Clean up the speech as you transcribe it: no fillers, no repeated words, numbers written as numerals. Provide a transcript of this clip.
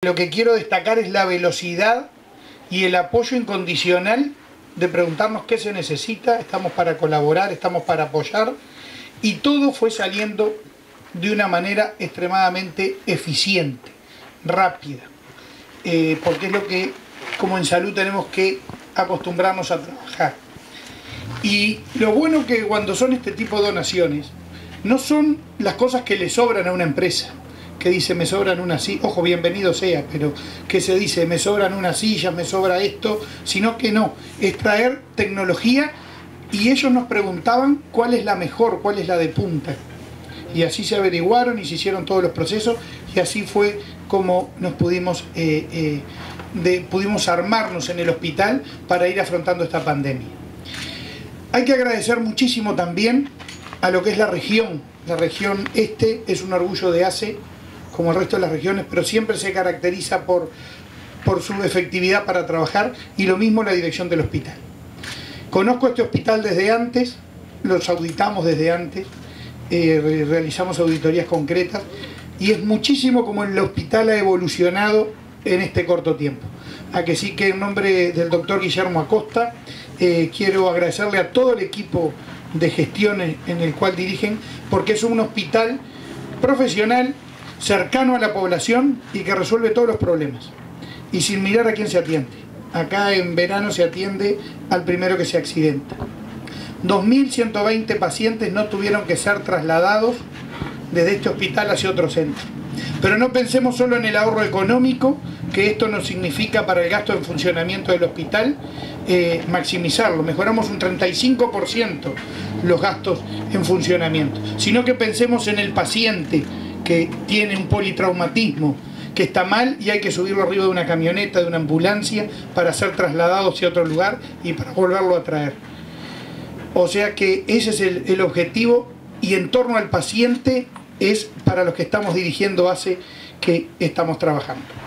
Lo que quiero destacar es la velocidad y el apoyo incondicional de preguntarnos qué se necesita, estamos para colaborar, estamos para apoyar, y todo fue saliendo de una manera extremadamente eficiente, rápida, porque es lo que como en salud tenemos que acostumbrarnos a trabajar. Y lo bueno que cuando son este tipo de donaciones, no son las cosas que le sobran a una empresa, que dice me sobran unas sillas, ojo, bienvenido sea, pero que se dice me sobran unas sillas, me sobra esto, sino que no, es traer tecnología, y ellos nos preguntaban cuál es la mejor, cuál es la de punta. Y así se averiguaron y se hicieron todos los procesos, y así fue como nos pudimos armarnos en el hospital para ir afrontando esta pandemia. Hay que agradecer muchísimo también a lo que es la región. La región este es un orgullo de ACE, como el resto de las regiones, pero siempre se caracteriza por su efectividad para trabajar, y lo mismo la dirección del hospital. Conozco este hospital desde antes, los auditamos desde antes, realizamos auditorías concretas, y es muchísimo como el hospital ha evolucionado en este corto tiempo. A que sí, que en nombre del doctor Guillermo Acosta, quiero agradecerle a todo el equipo de gestión en el cual dirigen, porque es un hospital profesional, cercano a la población y que resuelve todos los problemas, y sin mirar a quién se atiende. Acá en verano se atiende al primero que se accidenta. 2.120 pacientes no tuvieron que ser trasladados desde este hospital hacia otro centro. Pero no pensemos solo en el ahorro económico, que esto nos significa para el gasto en funcionamiento del hospital, maximizarlo. Mejoramos un 35% los gastos en funcionamiento, sino que pensemos en el paciente que tiene un politraumatismo, que está mal y hay que subirlo arriba de una camioneta, de una ambulancia, para ser trasladado hacia otro lugar y para volverlo a traer. O sea que ese es el objetivo, y en torno al paciente es para los que estamos dirigiendo ACE que estamos trabajando.